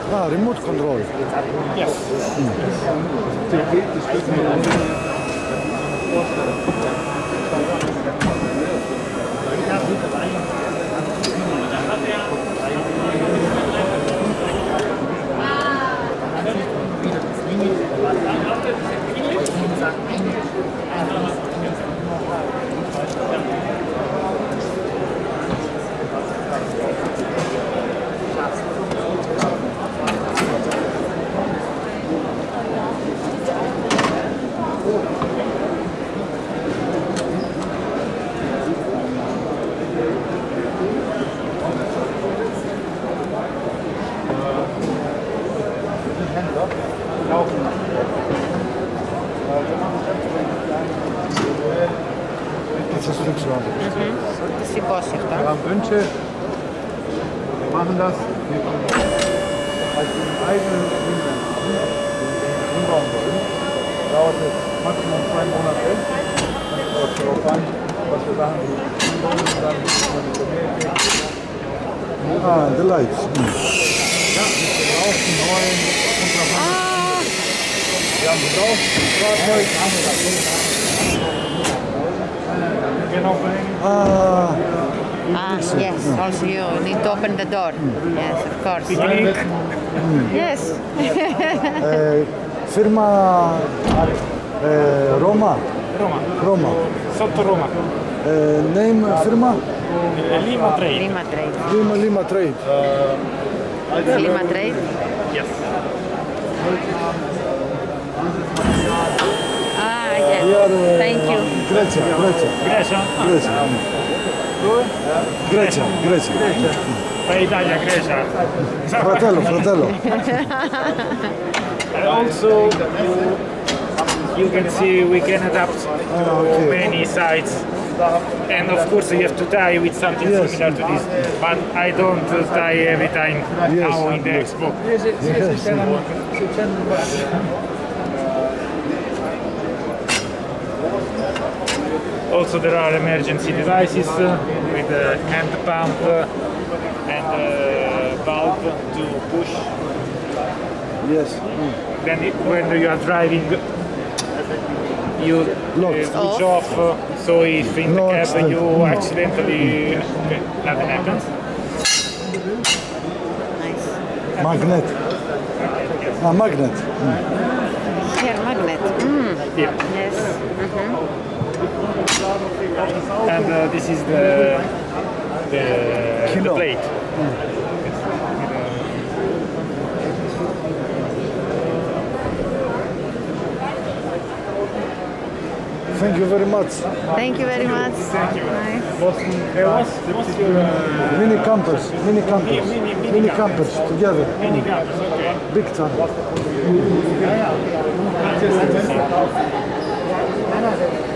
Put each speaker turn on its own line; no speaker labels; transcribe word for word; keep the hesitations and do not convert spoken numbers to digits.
Ah, remote control.
Yes. Mm. Das ist Rückschlag.
Mhm. Das ist die Bosschicht,
Wir haben Wünsche, wir machen das. Wir als den eigenen umbauen wollen. Dauert es maximum zwei Monate. Das kommt darauf an, was wir sagen, die umbauen und dann Ah, the lights. Mm. Ja, wir brauchen neuen Unterhand. Wir haben gebraucht, Fahrzeug. Ah,
ah yes, also you need to open the door. Mm. Yes, of course. Mm. Yes.
eh, firma eh, Roma.
Roma.
Roma.
Sotto Roma.
Eh, name firma?
Lima Trade.
Lima Trade.
Lima, Lima Trade.
Uh, Lima Trade?
Yes.
Ah, yes.
Are, uh,
Thank you.
Grecia, Grecia.
Grecia?
Grecia.
Dove?
Grecia, Grecia.
Da Italia, Grecia.
Fratello, fratello.
And also, you, you can see we can adapt to
Ah, okay.
many sites. And of course you have to tie with something
Yes.
similar to this. But I don't uh, tie every time
Yes.
now in the
Yes.
Expo.
Yes.
Also there are emergency devices uh, with a hand pump uh, and a valve to push.
Yes. Mm.
Then it, when you are driving, you uh, switch off. Uh, so if in
No
the cab
accident.
you
Mm.
accidentally, okay, nothing happens.
Nice.
Magnet. Ah, magnet. Mm.
Here, magnet. Mm.
Yeah.
Yes. Mm-hmm.
And uh, this is the the, the plate.
Mm. Thank you very much.
Thank you very much.
Thank you.
Nice.
What's, uh, what's your uh,
Mini campers, mini campers,
Mini- mini
mini
campers.
campers together.
mini campers? Okay.
Big time.
Just